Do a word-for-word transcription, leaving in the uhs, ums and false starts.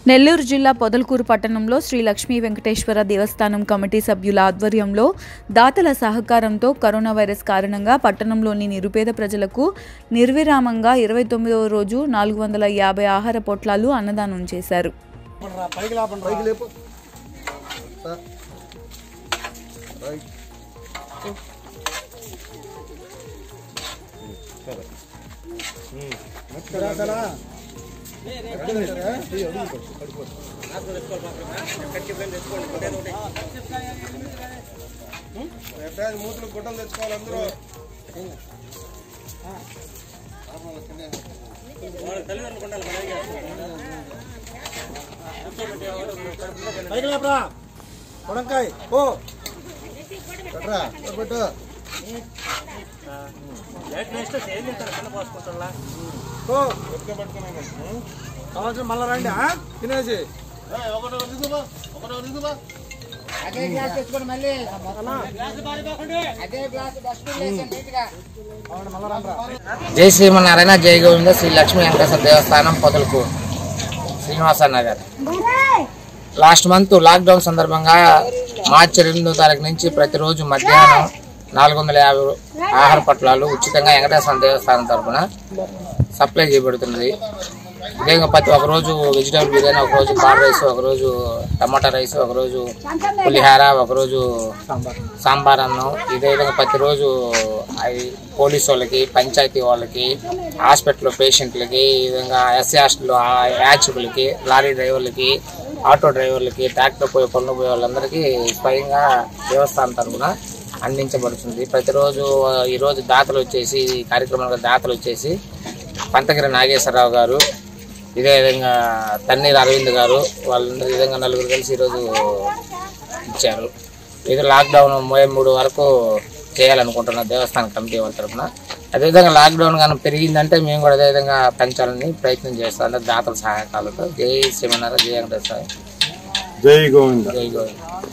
నెల్లూరు జిల్లా పొదలకూరు పట్టణంలో శ్రీ లక్ష్మీ వెంకటేశ్వర దేవస్థానం కమిటీ సభ్యుల ఆధ్వర్యంలో దాతల సహకారంతో కరోనా వైరస్ కారణంగా పట్టణంలోని నిరుపేద ప్రజలకు నిర్విరామంగా ఇరవై తొమ్మిదవ రోజు నాలుగు వందల యాభై ఆహార పొట్లాలు అన్నదానం చేశారు. మూతులు గుడ్డలు తెచ్చుకోవాలి అందరూ. కొడంకాయ ఓ పెట్టు కావాల్సిన మళ్ళా రండి తినేసి జై శ్రీమన్నారాయణ, జై Govinda. Shri Lakshmi Venkateswara Devasthanam Podalakuru Srinivasa Nagar. Last month lockdown సందర్భంగా మార్చి రెండో తారీఖు నుంచి ప్రతిరోజు మధ్యాహ్నం నాలుగు వందల యాభై ఆహార పట్లాలు ఉచితంగా వెంకటేశ్వర దేవస్థానం తరఫున సప్లై చేయబడుతున్నది. విధంగా ప్రతి ఒకరోజు వెజిటేబుల్ బిర్యానీ, ఒకరోజు కార్ రైస్, ఒకరోజు టమాటా రైస్, ఒకరోజు పులిహార, ఒకరోజు సాంబార్ అన్నం. ఇదే విధంగా ప్రతిరోజు పోలీసు వాళ్ళకి, పంచాయతీ వాళ్ళకి, హాస్పిటల్ పేషెంట్లకి, ఈ విధంగా ఎస్సీ హాస్టల్ యాచకులకి, లారీ డ్రైవర్లకి, ఆటో డ్రైవర్లకి, ట్రాక్టర్ పోయే పనులు పోయే వాళ్ళందరికీ స్వయంగా దేవస్థానం తరఫున అందించబడుతుంది. ప్రతిరోజు ఈరోజు దాతలు వచ్చేసి ఈ కార్యక్రమంలో దాతలు వచ్చేసి పంతగిరి నాగేశ్వరరావు గారు, ఇదే విధంగా తన్నీరు అరవింద్ గారు, వాళ్ళందరూ ఈ విధంగా నలుగురు కలిసి ఈరోజు ఇచ్చారు. ఇది లాక్డౌన్ ముప్పై మూడు వరకు చేయాలనుకుంటున్నాం దేవస్థానం కమిటీ వాళ్ళ తరఫున. అదేవిధంగా లాక్డౌన్ కానీ పెరిగిందంటే మేము కూడా అదేవిధంగా పెంచాలని ప్రయత్నం చేస్తాం అందరు దాతల సహాయకాలతో. జై శ్రీమన్నారాయణ, జై వెంకటేశ్వర, జై గోవింద, జై గోవింద.